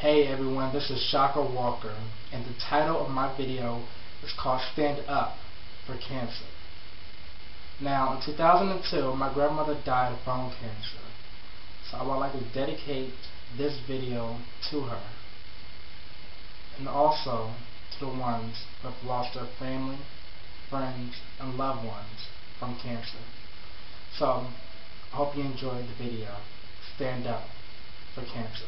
Hey everyone, this is Alberta Walker, and the title of my video is called Stand Up for Cancer. Now, in 2002, my grandmother died of bone cancer, so I would like to dedicate this video to her, and also to the ones who have lost their family, friends, and loved ones from cancer. So, I hope you enjoyed the video. Stand Up for Cancer.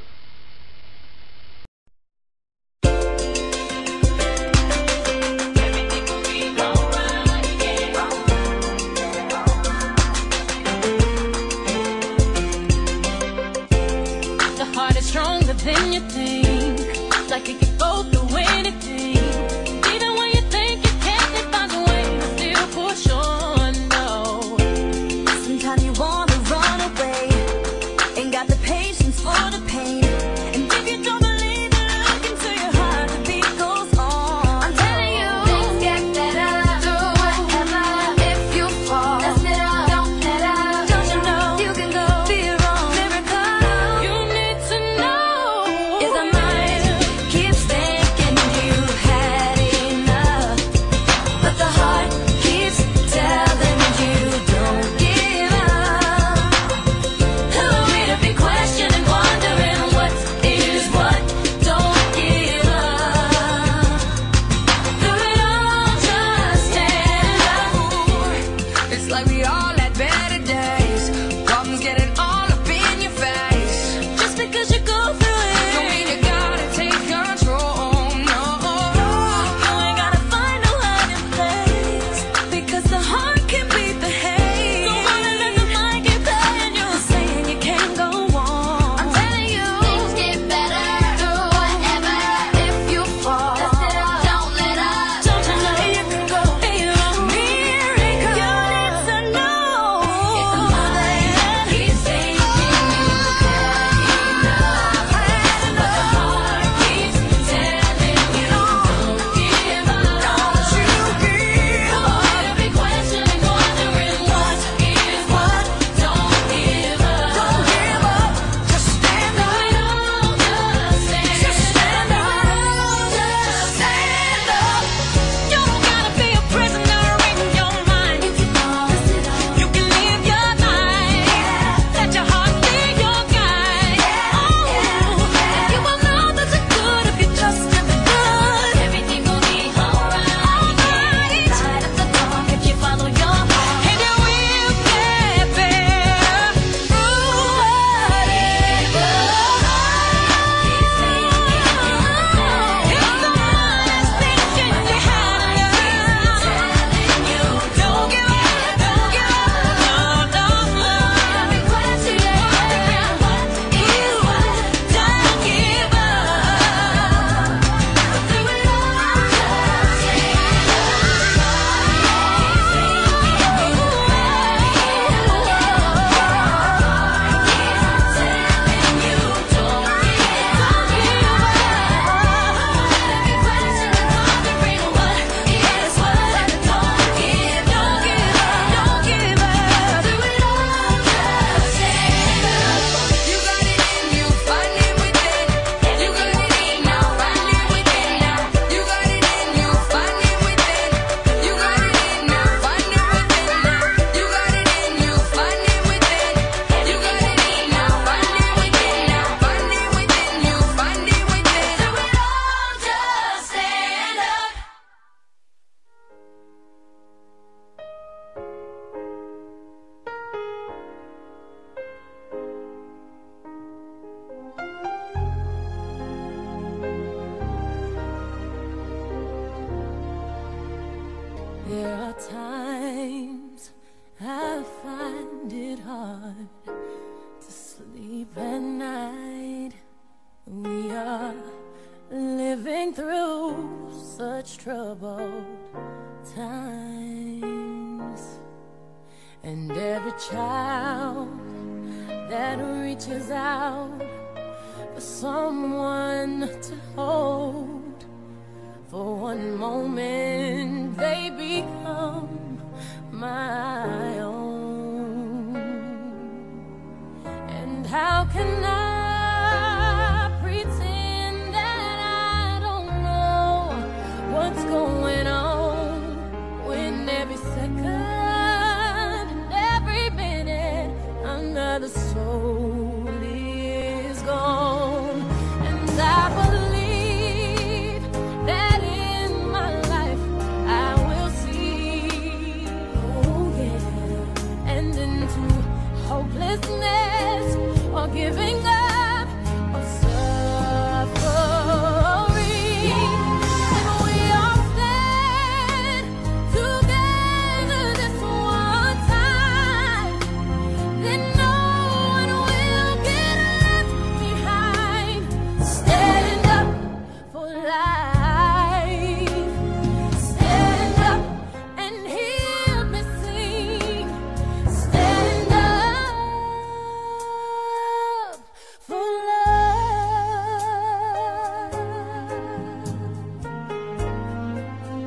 Stronger than you think, like it can go through anything. Even when you think you can't, it finds a way to still push on. No, sometimes you wanna run away, ain't got the patience for the pain. And if you don't believe it, look into your heart, the beat goes on. I'm telling you, things get better. Do whatever. If you fall, dust it up, don't let up. Don't you know you can go be your own miracle? You need to know. Like we all had better days. Problems getting all up in your face. Just because you go through it don't mean you gotta take control. No, you ain't gotta find no hiding place, because the heart can beat the hate. Don't wanna let the mind get playing you, saying you can't go on. I'm telling you, things get better. Do whatever. If you fall, dust it up, don't let up. Don't you know you can go be your own miracle? There are times I find it hard to sleep at night. We are living through such troubled times, and every child that reaches out for someone to hold, for one moment they become my own. And how can I